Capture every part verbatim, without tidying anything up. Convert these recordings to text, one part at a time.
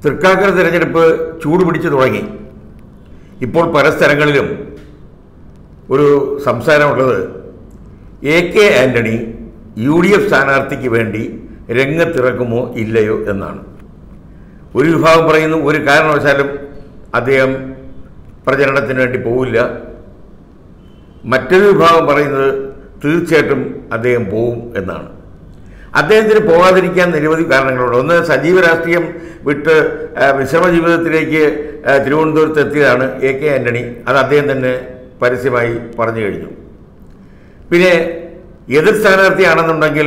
തൃക്കാക്കര തിരഞ്ഞെടുപ്പ് ചൂടുപിടിച്ച് തുടങ്ങി. ഇപ്പോൾ പല സ്ഥലങ്ങളിലും ഒരു സംസാരമുള്ളത് A K Antony U D F സ്ഥാനാർത്ഥിക്ക് വേണ്ടി രംഗത്തിറക്കുമോ ഇല്ലയോ എന്നാണ്. ഒരു വിഭാഗം പറയുന്നു ഒരു കാരണവശാലും അദ്ദേഹം പ്രചരണത്തിന് വേണ്ടി പോവില്ല. മറ്റൊരു വിഭാഗം പറയുന്നത് തീർച്ചയായിട്ടും അദ്ദേഹം പോവും എന്നാണ്. അദ്ദേഹത്തിന് പോകാതിരിക്കാൻ നിരവധി കാരണങ്ങളുണ്ട്. ഒന്ന്, സജീവ രാഷ്ട്രീയം വിട്ട് വിശ്രമ ജീവിതത്തിലേക്ക് തിരുവനന്തപുരത്ത് എത്തിയതാണ് എ കെ ആൻ്റണി. അത് അദ്ദേഹം തന്നെ പരസ്യമായി പറഞ്ഞു കഴിഞ്ഞു. പിന്നെ എതിർ സ്ഥാനാർത്ഥിയാണെന്നുണ്ടെങ്കിൽ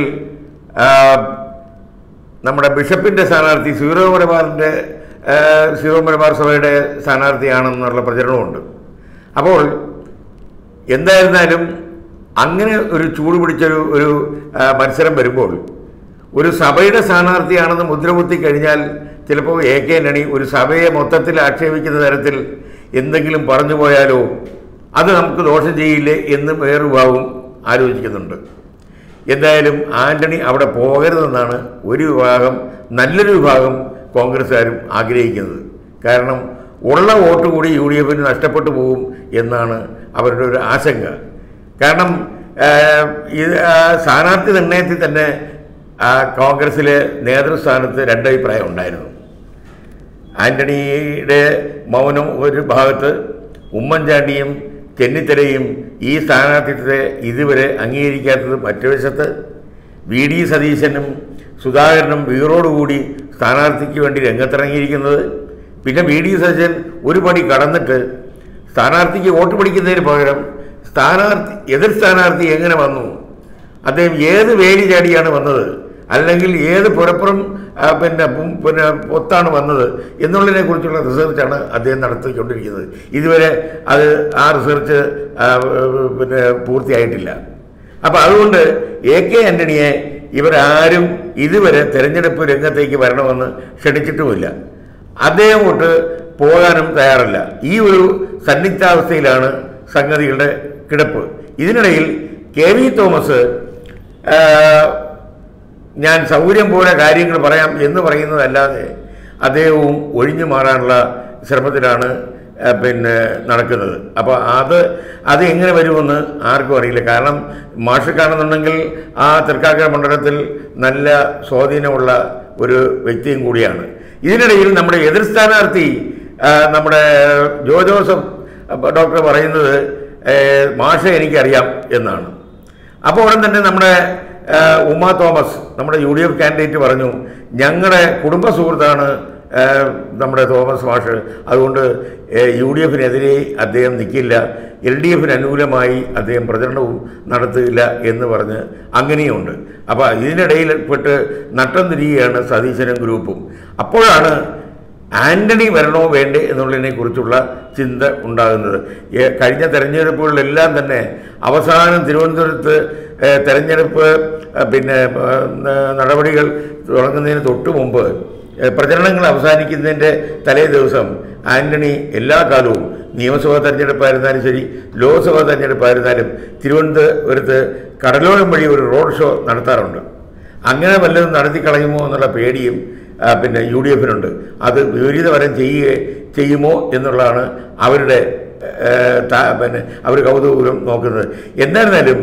നമ്മുടെ ബിഷപ്പിൻ്റെ സ്ഥാനാർത്ഥി സീറോ മലബാറിൻ്റെ സീറോ മലബാർ സഭയുടെ സ്ഥാനാർത്ഥിയാണെന്നുള്ള പ്രചരണമുണ്ട്. അപ്പോൾ എന്തായിരുന്നാലും അങ്ങനെ ഒരു ചൂട് പിടിച്ചൊരു ഒരു മത്സരം വരുമ്പോൾ ഒരു സഭയുടെ സ്ഥാനാർത്ഥിയാണെന്ന് മുദ്രകുത്തി കഴിഞ്ഞാൽ ചിലപ്പോൾ എ കെ ആൻ്റണി ഒരു സഭയെ മൊത്തത്തിൽ ആക്ഷേപിക്കുന്ന തരത്തിൽ എന്തെങ്കിലും പറഞ്ഞു പോയാലോ അത് നമുക്ക് ദോഷം ചെയ്യില്ലേ എന്ന് വേറെ വിഭാഗവും ആലോചിക്കുന്നുണ്ട്. എന്തായാലും ആൻ്റണി അവിടെ പോകരുതെന്നാണ് ഒരു വിഭാഗം, നല്ലൊരു വിഭാഗം കോൺഗ്രസ്സുകാരും ആഗ്രഹിക്കുന്നത്. കാരണം ഉള്ള വോട്ട് കൂടി യു ഡി എഫിന് നഷ്ടപ്പെട്ടു പോകും എന്നാണ് അവരുടെ ഒരു ആശങ്ക. കാരണം ഇത് സ്ഥാനാർത്ഥി നിർണയത്തിൽ തന്നെ കോൺഗ്രസ്സിലെ നേതൃസ്ഥാനത്ത് രണ്ടഭിപ്രായം ഉണ്ടായിരുന്നു. ആൻ്റണിയുടെ മൗനം ഒരു ഭാഗത്ത്, ഉമ്മൻചാണ്ടിയും ചെന്നിത്തലയും ഈ സ്ഥാനാർത്ഥിത്വത്തെ ഇതുവരെ അംഗീകരിക്കാത്തത് മറ്റു വശത്ത്, വി ഡി സതീശനും സുധാകരനും വീറോടുകൂടി സ്ഥാനാർത്ഥിക്ക് വേണ്ടി രംഗത്തിറങ്ങിയിരിക്കുന്നത്. പിന്നെ വി ഡി സതീശൻ ഒരു പടി കടന്നിട്ട് സ്ഥാനാർത്ഥിക്ക് വോട്ട് പിടിക്കുന്നതിന് പകരം സ്ഥാനാർത്ഥി എതിർ സ്ഥാനാർത്ഥി എങ്ങനെ വന്നു, അദ്ദേഹം ഏത് വേലി ചാടിയാണ് വന്നത്, അല്ലെങ്കിൽ ഏത് പുറപ്പുറം പിന്നെ പിന്നെ ഒത്താണ് വന്നത് എന്നുള്ളതിനെ കുറിച്ചുള്ള റിസർച്ചാണ് അദ്ദേഹം നടത്തിക്കൊണ്ടിരിക്കുന്നത്. ഇതുവരെ അത് ആ റിസർച്ച് പിന്നെ പൂർത്തിയായിട്ടില്ല. അപ്പം അതുകൊണ്ട് എ കെ ആൻ്റണിയെ ഇവരാരും ഇതുവരെ തെരഞ്ഞെടുപ്പ് രംഗത്തേക്ക് വരണമെന്ന് ക്ഷണിച്ചിട്ടുമില്ല. അദ്ദേഹം കൊണ്ട് പോകാനും തയ്യാറല്ല. ഈ ഒരു സന്നിഗ്ധാവസ്ഥയിലാണ് സംഗതികളുടെ കിടപ്പ്. ഇതിനിടയിൽ കെ വി തോമസ് ഞാൻ സൗകര്യം പോലെ കാര്യങ്ങൾ പറയാം എന്ന് പറയുന്നതല്ലാതെ അദ്ദേഹവും ഒഴിഞ്ഞു മാറാനുള്ള ശ്രമത്തിലാണ് പിന്നെ നടക്കുന്നത്. അപ്പോൾ അത് അത് എങ്ങനെ വരുമെന്ന് ആർക്കും അറിയില്ല. കാരണം മാഷക്കാണെന്നുണ്ടെങ്കിൽ ആ തൃക്കാക്കര മണ്ഡലത്തിൽ നല്ല സ്വാധീനമുള്ള ഒരു വ്യക്തിയും കൂടിയാണ്. ഇതിനിടയിൽ നമ്മുടെ എതിർ സ്ഥാനാർത്ഥി നമ്മുടെ ജോ ജോസഫ് ഡോക്ടർ പറയുന്നത് മാഷ എനിക്കറിയാം എന്നാണ്. അപ്പോൾ ഉടൻ തന്നെ നമ്മുടെ ഉമ്മ തോമസ്, നമ്മുടെ യു ഡി എഫ് കാൻഡിഡേറ്റ് പറഞ്ഞു, ഞങ്ങളുടെ കുടുംബ സുഹൃത്താണ് നമ്മുടെ തോമസ് മാഷ്, അതുകൊണ്ട് യു ഡി എഫിനെതിരെ അദ്ദേഹം നിൽക്കില്ല, എൽ ഡി എഫിന് അനുകൂലമായി അദ്ദേഹം പ്രചരണവും നടത്തുകയില്ല എന്ന് പറഞ്ഞ് അങ്ങനെയുണ്ട്. അപ്പോൾ ഇതിനിടയിൽ പെട്ട് നട്ടം തിരിയുകയാണ് സതീശനും ഗ്രൂപ്പും. അപ്പോഴാണ് ആൻ്റണി വരണോ വേണ്ടേ എന്നുള്ളതിനെ കുറിച്ചുള്ള ചിന്ത ഉണ്ടാകുന്നത്. കഴിഞ്ഞ തെരഞ്ഞെടുപ്പുകളിലെല്ലാം തന്നെ അവസാനം തിരുവനന്തപുരത്ത് തെരഞ്ഞെടുപ്പ് പിന്നെ നടപടികൾ തുടങ്ങുന്നതിന് തൊട്ട് മുമ്പ് പ്രചരണങ്ങൾ അവസാനിക്കുന്നതിൻ്റെ തലേ ദിവസം ആൻ്റണി എല്ലാ കാലവും നിയമസഭാ തെരഞ്ഞെടുപ്പായിരുന്നാലും ശരി ലോക്സഭാ തെരഞ്ഞെടുപ്പായിരുന്നാലും തിരുവനന്തപുരത്ത് കടലോളം വഴി ഒരു റോഡ് ഷോ നടത്താറുണ്ട്. അങ്ങനെ വല്ലതും നടത്തി കളയുമോ എന്നുള്ള പേടിയും പിന്നെ യു ഡി എഫിനുണ്ട്. അത് വിപരീതവരം ചെയ്യുക ചെയ്യുമോ എന്നുള്ളതാണ് അവരുടെ പിന്നെ അവർ കൗതുകം നോക്കുന്നത്. എന്തായിരുന്നാലും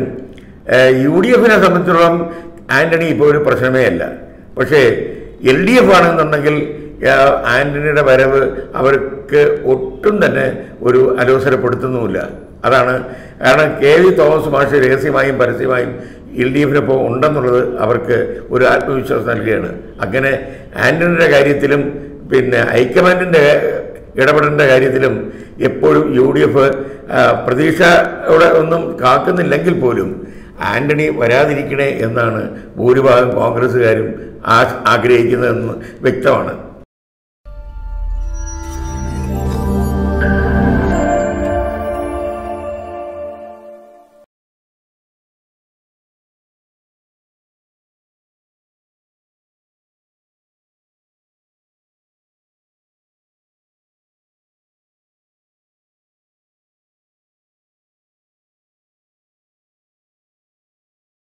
യു ഡി എഫിനെ സംബന്ധിച്ചിടത്തോളം ആൻ്റണി ഇപ്പോൾ ഒരു പ്രശ്നമേ അല്ല. പക്ഷേ എൽ ഡി എഫ് ആണെന്നുണ്ടെങ്കിൽ ആൻ്റണിയുടെ വരവ് അവർക്ക് ഒട്ടും തന്നെ ഒരു അലോസരപ്പെടുത്തുന്നുമില്ല. അതാണ് കാരണം കെ വി തോമസ് മാഷ് രഹസ്യമായും പരസ്യമായും എൽ ഡി എഫിനൊപ്പം ഉണ്ടെന്നുള്ളത് അവർക്ക് ഒരു ആത്മവിശ്വാസം നൽകുകയാണ്. അങ്ങനെ ആൻ്റണിയുടെ കാര്യത്തിലും പിന്നെ ഹൈക്കമാൻഡിൻ്റെ ഇടപെടേണ്ട കാര്യത്തിലും എപ്പോഴും യു ഡി എഫ് പ്രതീക്ഷയോടെ ഒന്നും കാക്കുന്നില്ലെങ്കിൽ പോലും ആൻ്റണി വരാതിരിക്കണേ എന്നാണ് ഭൂരിഭാഗം കോൺഗ്രസ്സുകാരും ആഗ്രഹിക്കുന്നതെന്ന് വ്യക്തമാണ്.